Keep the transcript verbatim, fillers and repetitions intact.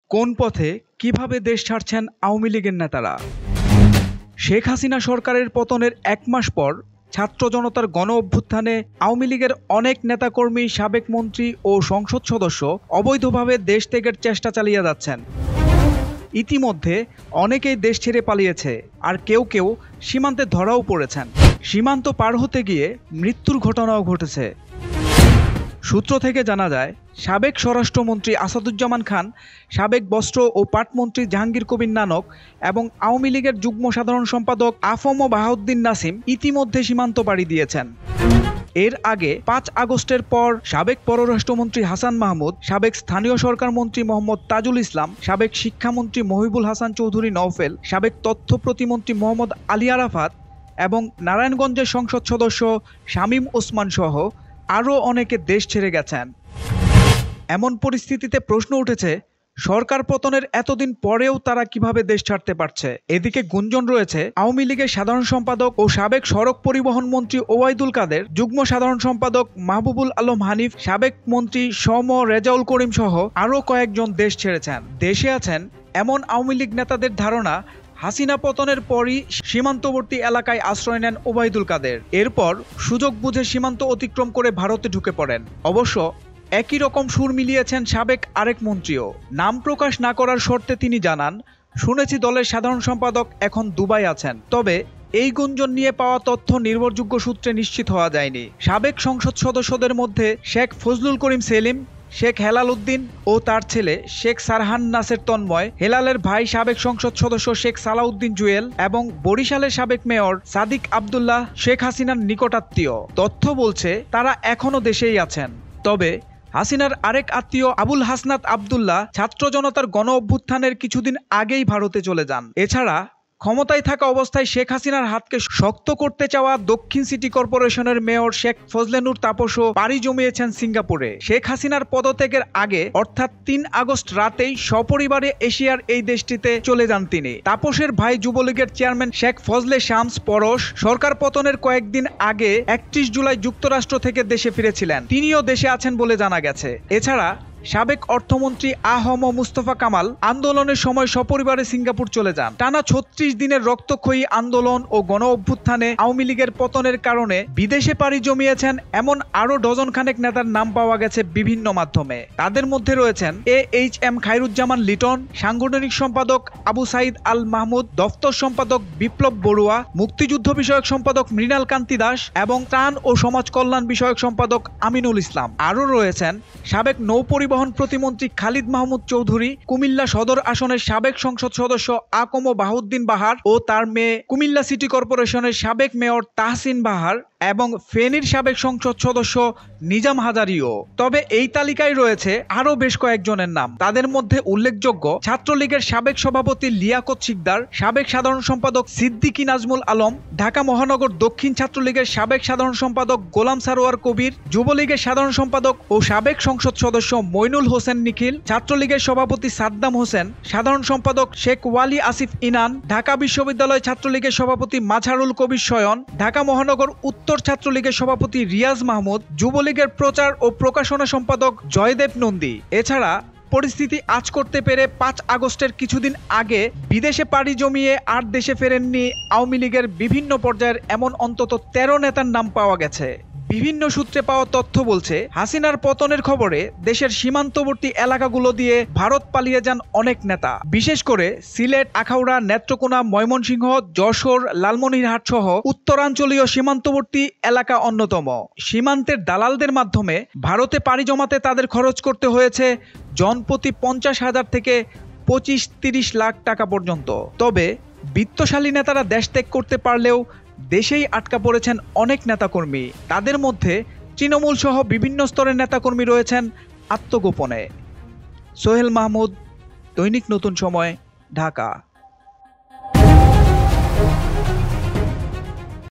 কোন পথে কিভাবে দেশ ছাড়ছেন আওয়ামী লীগের নেতারা? শেখ হাসিনা সরকারের পতনের এক মাস পর ছাত্র জনতার গণ অভ্যুত্থানে আওয়ামী লীগের অনেক নেতাকর্মী, সাবেক মন্ত্রী ও সংসদ সদস্য অবৈধভাবে দেশ ত্যাগের চেষ্টা চালিয়ে যাচ্ছেন। ইতিমধ্যে অনেকেই দেশ ছেড়ে পালিয়েছে, আর কেউ কেউ সীমান্তে ধরাও পড়েছেন। সীমান্ত পার হতে গিয়ে মৃত্যুর ঘটনাও ঘটেছে। সূত্র থেকে জানা যায়, সাবেক স্বরাষ্ট্রমন্ত্রী আসাদুজ্জামান খান, সাবেক বস্ত্র ও পাটমন্ত্রী জাহাঙ্গীর কবির নানক এবং আওয়ামী লীগের যুগ্ম সাধারণ সম্পাদক আফম বাহাউদ্দিন নাসিম ইতিমধ্যে সীমান্ত পাড়ি দিয়েছেন। এর আগে পাঁচ আগস্টের পর সাবেক পররাষ্ট্রমন্ত্রী হাসান মাহমুদ, সাবেক স্থানীয় সরকার মন্ত্রী মোহাম্মদ তাজুল ইসলাম, সাবেক শিক্ষামন্ত্রী মহিবুল হাসান চৌধুরী নওফেল, সাবেক তথ্য প্রতিমন্ত্রী মোহাম্মদ আলী আরাফাত এবং নারায়ণগঞ্জের সংসদ সদস্য শামীম ওসমান সহ আরও অনেকে দেশ ছেড়ে গেছেন। এমন পরিস্থিতিতে প্রশ্ন উঠেছে, সরকার পতনের এতদিন পরেও তারা কিভাবে দেশ ছাড়তে পারছে? এদিকে গুঞ্জন রয়েছে, আওয়ামী লীগের সাধারণ সম্পাদক ও সাবেক সড়ক পরিবহন মন্ত্রী ওবায়দুল কাদের, যুগ্ম সাধারণ সম্পাদক মাহবুবুল আলম হানিফ, সাবেক মন্ত্রী সম রেজাউল করিম সহ আরও কয়েকজন দেশ ছেড়েছেন। দেশে আছেন এমন আওয়ামী লীগ নেতাদের ধারণা, হাসিনা পতনের পরই সীমান্তবর্তী এলাকায় আশ্রয় নেন ওবায়দুল কাদের। এরপর সুযোগ বুঝে সীমান্ত অতিক্রম করে ভারতে ঢুকে পড়েন। অবশ্য একই রকম সুর মিলিয়েছেন সাবেক আরেক মন্ত্রীও। নাম প্রকাশ না করার শর্তে তিনি জানান, শুনেছি দলের সাধারণ সম্পাদক এখন দুবাই আছেন। তবে এই গুঞ্জন নিয়ে পাওয়া তথ্য নির্ভরযোগ্য সূত্রে নিশ্চিত হওয়া যায়নি। সাবেক সংসদ সদস্যদের মধ্যে শেখ ফজলুল করিম সেলিম, শেখ হেলাল উদ্দিন ও তার ছেলে শেখ সারহান নাসের তন্ময়, হেলালের ভাই সাবেক সংসদ সদস্য শেখ সালাউদ্দিন জুয়েল এবং বরিশালের সাবেক মেয়র সাদিক আবদুল্লাহ শেখ হাসিনার নিকটাত্মীয়। তথ্য বলছে তারা এখনও দেশেই আছেন। তবে হাসিনার আরেক আত্মীয় আবুল হাসনাত আবদুল্লাহ ছাত্র জনতার গণ অভ্যুত্থানের কিছুদিন আগেই ভারতে চলে যান। এছাড়া ক্ষমতায় থাকা অবস্থায় শেখ হাসিনার হাতকে শক্ত করতে চাওয়া দক্ষিণ সিটি কর্পোরেশনের মেয়র শেখ ফজলেনুর তাপসও পাড়ি জমিয়েছেন সিঙ্গাপুরে। শেখ হাসিনার পদত্যাগের আগে অর্থাৎ তিন আগস্ট রাতেই সপরিবারে এশিয়ার এই দেশটিতে চলে যান তিনি। তাপসের ভাই যুবলীগের চেয়ারম্যান শেখ ফজলে শামস পরশ সরকার পতনের কয়েকদিন আগে একত্রিশ জুলাই যুক্তরাষ্ট্র থেকে দেশে ফিরেছিলেন। তিনিও দেশে আছেন বলে জানা গেছে। এছাড়া সাবেক অর্থমন্ত্রী আহম মুস্তফা কামাল আন্দোলনের সময় সপরিবারে সিঙ্গাপুর চলে যান। টানা ছত্রিশ দিনের রক্তক্ষয়ী আন্দোলন ও গণ অভ্যুত্থানে আওয়ামী লীগের পতনের কারণে বিদেশে পাড়ি জমিয়েছেন এমন আরও ডজন খানেক নেতার নাম পাওয়া গেছে বিভিন্ন মাধ্যমে। তাদের মধ্যে রয়েছেন A H M Khairuzzaman Liton, সাংগঠনিক সম্পাদক আবু সাইদ আল মাহমুদ, দফতর সম্পাদক বিপ্লব বড়ুয়া, মুক্তিযুদ্ধ বিষয়ক সম্পাদক মৃণাল কান্তি দাস এবং ত্রাণ ও সমাজ কল্যাণ বিষয়ক সম্পাদক আমিনুল ইসলাম। আরও রয়েছেন সাবেক নৌ পরিবহন প্রতিমন্ত্রী খালিদ মাহমুদ চৌধুরী, কুমিল্লা সদর আসনের সাবেক সংসদ সদস্য আকম বাহাউদ্দিন বাহার ও তার মেয়ে, কুমিল্লা সিটি কর্পোরেশনের সাবেক মেয়র তাহসিন বাহার এবং ফেনীর সাবেক সংসদ সদস্য নিজাম হাজারিও। তবে এই তালিকায় রয়েছে আরও বেশ কয়েকজনের নাম। তাদের মধ্যে উল্লেখযোগ্য ছাত্রলীগের সাবেক সভাপতি লিয়াকত শিকদার, সাবেক সাধারণ সম্পাদক সিদ্দিকী নাজমুল আলম, ঢাকা মহানগর দক্ষিণ ছাত্রলীগের সাবেক সাধারণ সম্পাদক গোলাম সারোয়ার কবির, যুবলীগের সাধারণ সম্পাদক ও সাবেক সংসদ সদস্য মইনুল হোসেন নিখিল, ছাত্রলীগের সভাপতি সাদ্দাম হোসেন, সাধারণ সম্পাদক শেখ ওয়ালি আসিফ ইনান, ঢাকা বিশ্ববিদ্যালয় ছাত্রলীগের সভাপতি মাজহারুল কবির শয়ন, ঢাকা মহানগর উত্তর ছাত্রলীগের সভাপতি রিয়াজ মাহমুদ, যুবলীগের প্রচার ও প্রকাশনা সম্পাদক জয়দেব নন্দী। এছাড়া পরিস্থিতি আঁচ করতে পেরে পাঁচ আগস্টের কিছুদিন আগে বিদেশে পাড়ি জমিয়ে আর দেশে ফেরেননি আওয়ামী লীগের বিভিন্ন পর্যায়ের এমন অন্তত তেরো নেতার নাম পাওয়া গেছে। বিভিন্ন সূত্রে পাওয়া তথ্য বলছে, হাসিনার পতনের খবরে দেশের সীমান্তবর্তী এলাকাগুলো দিয়ে ভারত পালিয়ে যান অনেক নেতা। বিশেষ করে সিলেট, আখাউড়া, নেত্রকোনা, ময়মনসিংহ, যশোর, লালমনিরহাট সহ উত্তরাঞ্চলীয় সীমান্তবর্তী এলাকা অন্যতম। সীমান্তের দালালদের মাধ্যমে ভারতে পাড়ি জমাতে তাদের খরচ করতে হয়েছে জনপ্রতি পঞ্চাশ হাজার থেকে পঁচিশ তিরিশ লাখ টাকা পর্যন্ত। তবে বিত্তশালী নেতারা দেশ ত্যাগ করতে পারলেও দেশেই আটকা পড়েছেন অনেক নেতাকর্মী। তাদের মধ্যে তৃণমূল সহ বিভিন্ন স্তরের নেতাকর্মী রয়েছেন আত্মগোপনে। সোহেল মাহমুদ, দৈনিক নতুন সময়, ঢাকা।